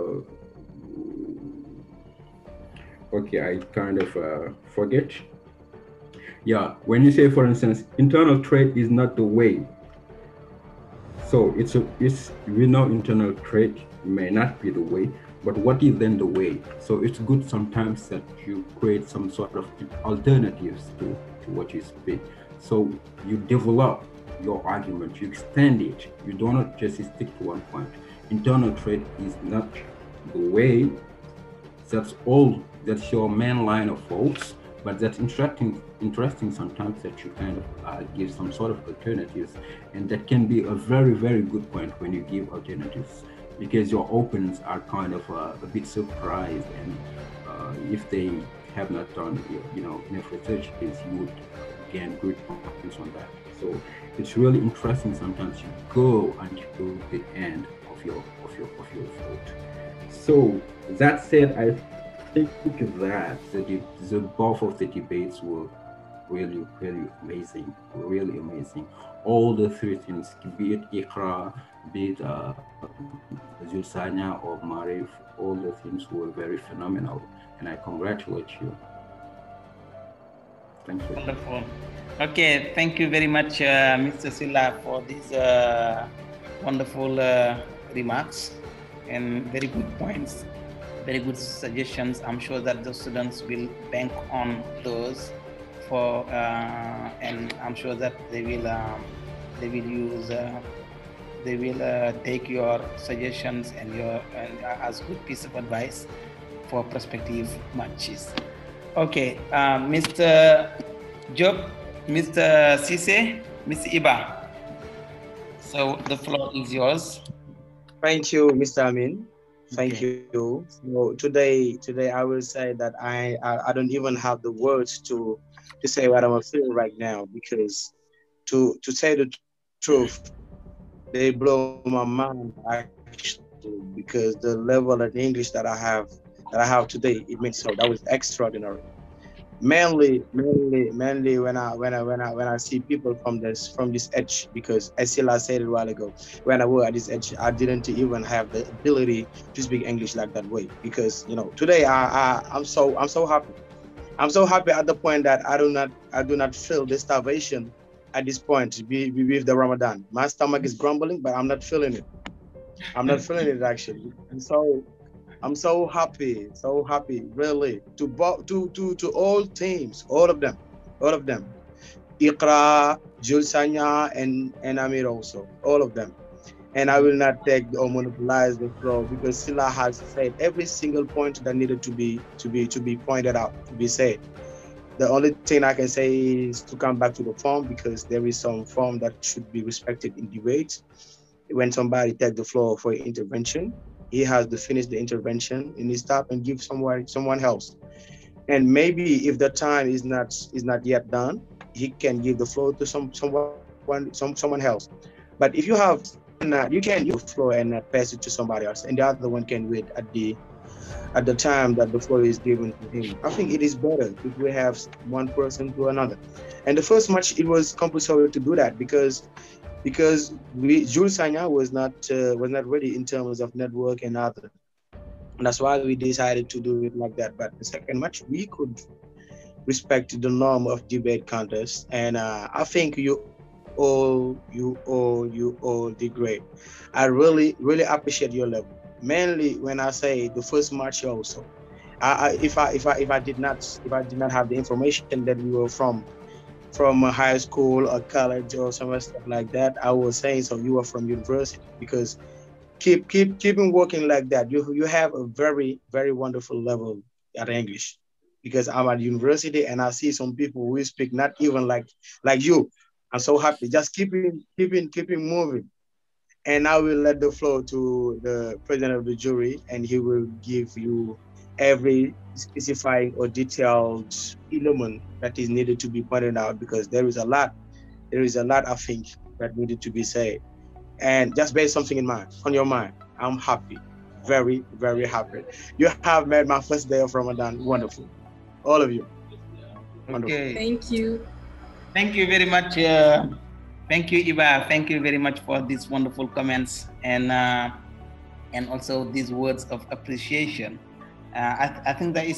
okay, I kind of forget. Yeah, when you say, for instance, internal trade is not the way. So we know internal trade may not be the way, but what is then the way? So it's good sometimes that you create some sort of alternatives to what you speak. So you develop your argument, you extend it, you do not just stick to one point. Internal trade is not the way, that's your main line of thoughts, but that's interesting sometimes that you kind of give some sort of alternatives, and that can be a very, very good point when you give alternatives, because your opponents are kind of a bit surprised, and if they have not done enough research, you would gain good points on that. So it's really interesting sometimes you go until the end of your thought. So that said, think that both of the debates were really, really amazing, really amazing. All the three things, be it Iqra, be it Zulsanya or MAARIF, all the things were very phenomenal, and I congratulate you. Thank you. Wonderful. Okay, thank you very much, Mr. Silla, for these wonderful remarks and very good points, very good suggestions. I'm sure that the students will bank on those for, and I'm sure that they will use, they will take your suggestions and your as good piece of advice for prospective matches. Okay, Mr. Job, Mr. Sise, Mr. Iba. So the floor is yours. Thank you, Mr. Amin. Thank you. So today I will say that I don't even have the words to say what I'm feeling right now, because to say the truth, they blow my mind actually, because the level of English that I have today, it means so that was extraordinary. Mainly when I see people from this edge, because as I said a while ago, when I was at this edge, I didn't even have the ability to speak English like that way, because today I'm so happy. I'm so happy at the point that I do not feel the starvation at this point with the Ramadan. My stomach is grumbling, but I'm not feeling it. I'm not feeling it actually. And so I'm so happy, really, to all teams, all of them, Iqra, Julsanya, and Amir also, all of them. And I will not take or monopolize the floor, because Silla has said every single point that needed to be pointed out, to be said. The only thing I can say is to come back to the form, because there is some form that should be respected in debate. When somebody takes the floor for intervention, he has to finish the intervention and he stop and give someone else. And maybe if the time is not yet done, he can give the floor to someone else. But if you have, you can use the floor and pass it to somebody else, and the other one can wait at the time that the floor is given to him. I think it is better if we have one person to another. And the first match, it was compulsory to do that, because Jules Sanya was not ready in terms of network and other. And that's why we decided to do it like that. But the second match, we could respect the norm of debate contest. And I think you all did great. I really appreciate your level. Mainly when I say the first match also. If I did not have the information that we were from a high school or college or some stuff like that, I was saying, so you are from university, because keeping working like that, you have a very, very wonderful level at English, because I'm at university and I see some people who speak not even like you. I'm so happy. Just keeping moving. And I will let the floor to the president of the jury, and he will give you every specifying or detailed element that is needed to be pointed out, because there is a lot I think that needed to be said. And just bear something on your mind. I'm happy, very, very happy. You have made my first day of Ramadan wonderful, all of you. Wonderful. Okay, thank you very much. Thank you, Iba. Thank you very much for these wonderful comments and also these words of appreciation. I think that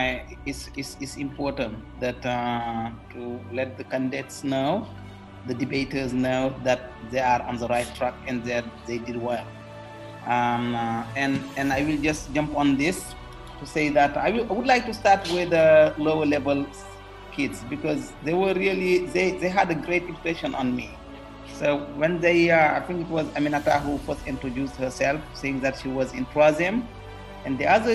is important that to let the candidates know, the debaters know that they are on the right track and that they did well. And I will just jump on this to say that I would like to start with the lower level kids, because they were really, they had a great impression on me. So when they, I think it was Aminata who first introduced herself, saying that she was in Troisième, and the other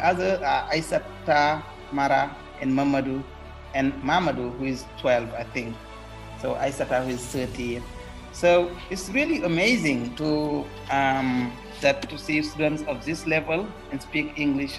Aisata, Mara, and Mamadou, who is 12, I think. So Aisata, who is 13. So it's really amazing to see students of this level and speak English,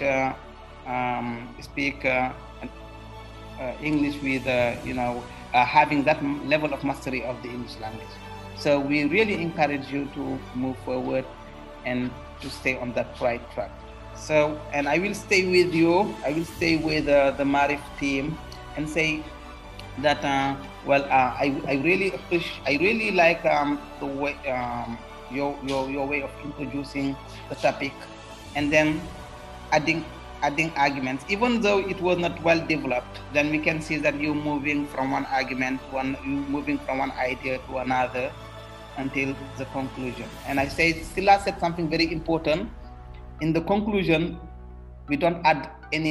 English with having that level of mastery of the English language. So we really encourage you to move forward and to stay on that right track. So, and I will stay with you. I will stay with the MAARIF team and say that I really appreciate. I really like the way your way of introducing the topic, and then adding arguments. Even though it was not well developed, then we can see that you're moving from one argument, moving from one idea to another until the conclusion. And I say Sila said something very important. In the conclusion, we don't add any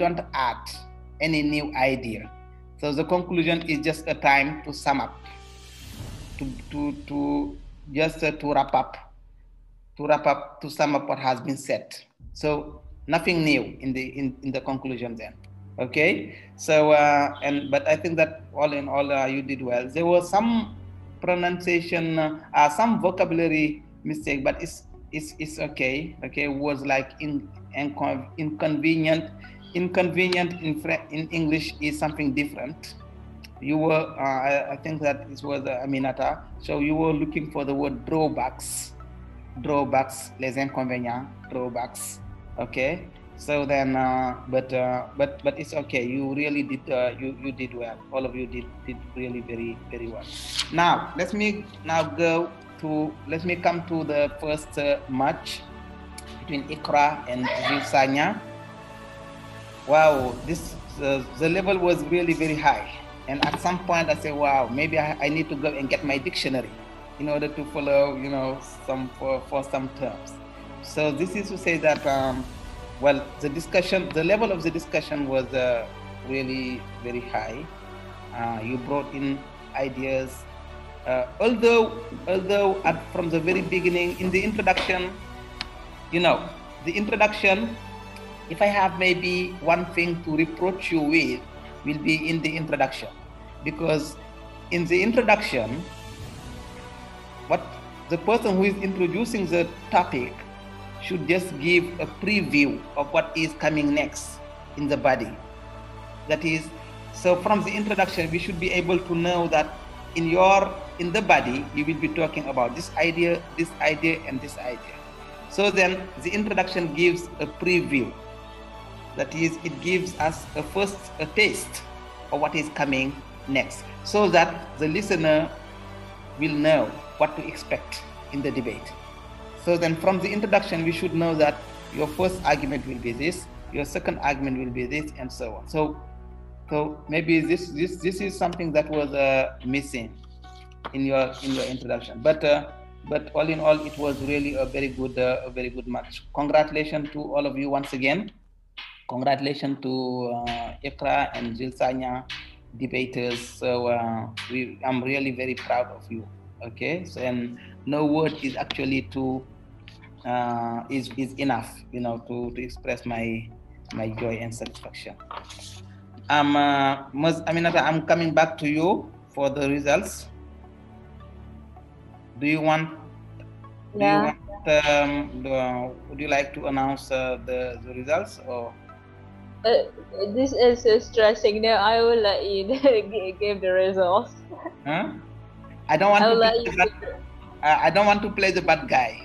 new idea. So the conclusion is just a time to sum up, to wrap up, to sum up what has been said. So nothing new in the conclusion then. Okay. So but I think that all in all you did well. There was some pronunciation, some vocabulary mistake, but it's okay. Okay, it was like inconvenient. Inconvenient in English is something different. You were, I think that it was Aminata. So you were looking for the word drawbacks, les inconvénients, drawbacks. Okay. So then, but it's okay. You really did. You did well. All of you did really very well. Now let me come to the first match between Ikra and Sanya. Wow, the level was really very high. And at some point I said, wow, maybe I need to go and get my dictionary in order to follow, for some terms. So this is to say that, well, the level of the discussion was really very high. You brought in ideas, although from the very beginning in the introduction, if I have maybe one thing to reproach you with, will be in the introduction. Because in the introduction, what the person who is introducing the topic should just give a preview of what is coming next in the body. That is, so from the introduction, we should be able to know that in the body, you will be talking about this idea, and this idea. So then the introduction gives a preview. That is, it gives us a taste of what is coming next, so that the listener will know what to expect in the debate. So then from the introduction, we should know that your first argument will be this, your second argument will be this, and so on. So maybe this is something that was missing in your introduction. But all in all, it was really a very good match. Congratulations to all of you once again. Congratulations to Ikra and Sanya debaters. So I'm really very proud of you. Okay, so, and no word is actually is enough, to express my joy and satisfaction. Aminata, I'm coming back to you for the results. Would you like to announce the results, or? This is so stressing. Now I will let you give the results. Huh? I don't want to play the bad guy.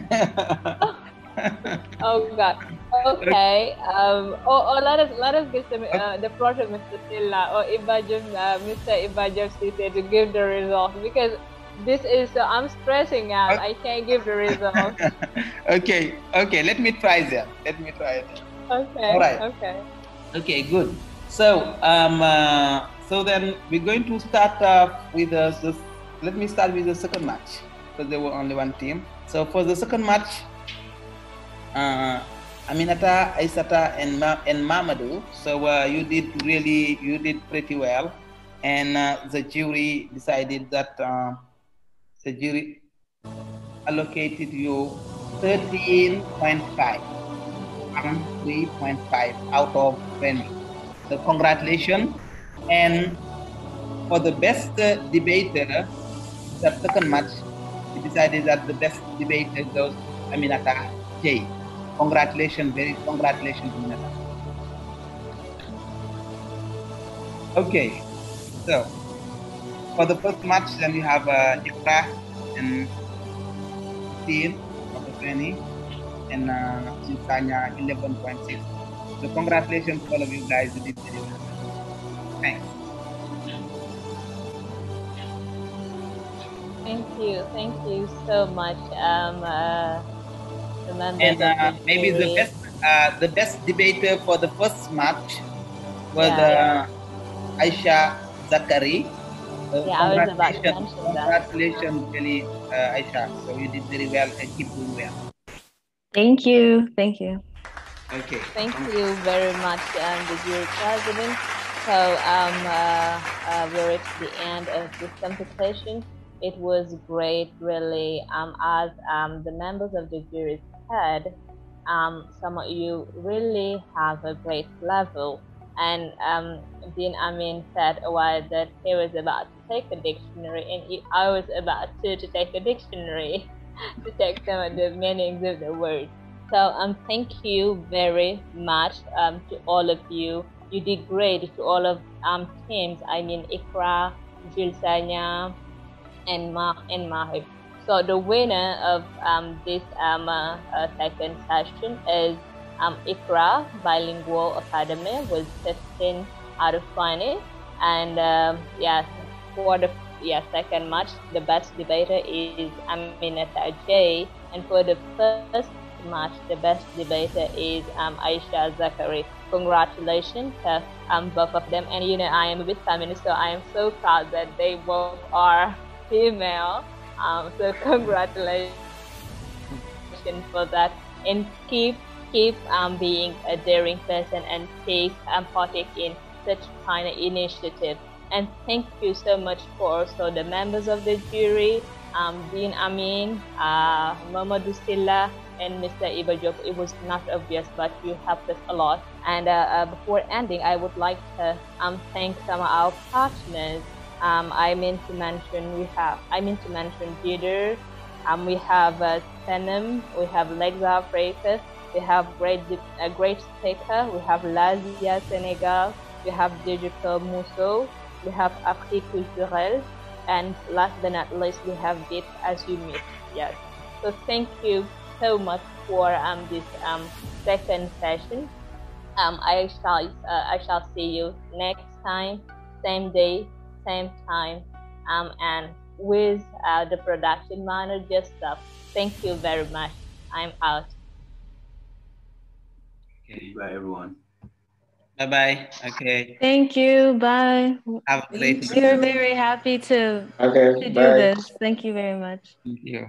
Oh God. Okay. Let us give the project Mr. Silla or Mr. Ibajam to give the results, because this is I'm stressing out. I can't give the results. Okay. Let me try that. Okay. All right. Okay, good. So so then we're going to start with let me start with the second match, because there were only one team. So for the second match, Aminata, Aisata, and Mamadou. So you did pretty well, and the jury decided that the jury allocated you 13.5. 3.5 out of 20. So congratulations. And for the best debater, the second match, we decided that the best debater goes Aminata J. Congratulations, Aminata. Okay, so for the first match, then we have Ikra and 15 out of 20. and Kenya 11.6. So congratulations to all of you guys who did very well. Thanks. Thank you so much. The members And of the maybe jury. the best debater for the first match was Aisha Zakari. I was about to mention that. Congratulations, really, Aisha. So you did very well and keep doing well. Thank you. Thank you. Okay. Thank you very much, the jury president. So we're at the end of this competition. It was great, really. As the members of the jury said, some of you really have a great level. And Dean Amin said a while that he was about to take a dictionary, and I was about to take a dictionary to check some of the meanings of the words. So thank you very much to all of you. You did great. To all of teams. I mean Ikra, Julsanya, and MAARIF. So the winner of this second session is Ikra Bilingual Academy with 15 out of 20. And yes, for the second match, the best debater is Aminata J. And for the first match, the best debater is Aisha Zakari. Congratulations to both of them. And you know, I am a bit feminist, so I am so proud that they both are female. So congratulations for that, and keep being a daring person and partake in such kind of initiative. And thank you so much for also the members of the jury, Dean Amin, Mamadou Silla, and Mr. Ibajop. It was not obvious, but you helped us a lot. And before ending, I would like to thank some of our partners. I mean to mention Jider, we have Senem, we have Lexa Freitas, we have Great Speaker, we have Lazia Senegal, we have Digital Muso, we have Afrique Culturelle, and last but not least, we have Bit As You Meet. Yes. So thank you so much for this second session. I shall see you next time, same day, same time, and with the production manager stuff. Thank you very much. I'm out. Okay, bye everyone. Bye-bye. Okay. Thank you. Bye. Have a great We are very happy to do this. Thank you very much. Thank you.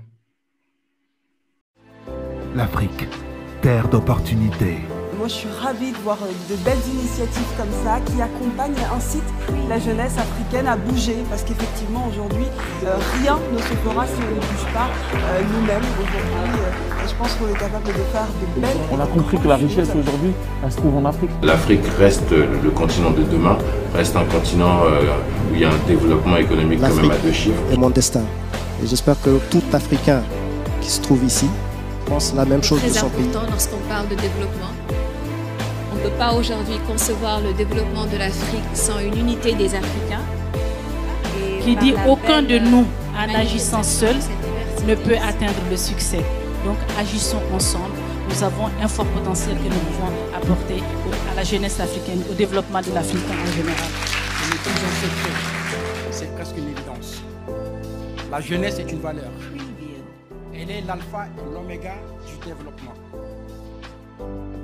L'Afrique, terre d'opportunités. Moi, je suis ravie de voir de belles initiatives comme ça qui accompagnent et incitent la jeunesse africaine à bouger, parce qu'effectivement, aujourd'hui, rien ne se fera si on ne bouge pas nous-mêmes. Aujourd'hui, je pense qu'on est capable de faire de belles... On a compris que la richesse aujourd'hui, elle se trouve en Afrique. L'Afrique reste le continent de demain, reste un continent où il y a un développement économique quand même à deux chiffres. C'est mon destin. Et j'espère que tout Africain qui se trouve ici pense la même chose de son pays. Très important lorsqu'on parle de développement. On ne peut pas aujourd'hui concevoir le développement de l'Afrique sans une unité des Africains. Qui dit aucun de nous, en agissant seul, ne peut atteindre le succès. Donc agissons ensemble. Nous avons un fort potentiel que nous pouvons apporter à la jeunesse africaine, au développement de l'Afrique en général. C'est presque une évidence. La jeunesse est une valeur. Elle est l'alpha et l'oméga du développement.